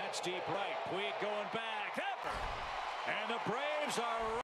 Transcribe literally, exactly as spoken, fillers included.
That's deep right. Puig going back. And the Braves are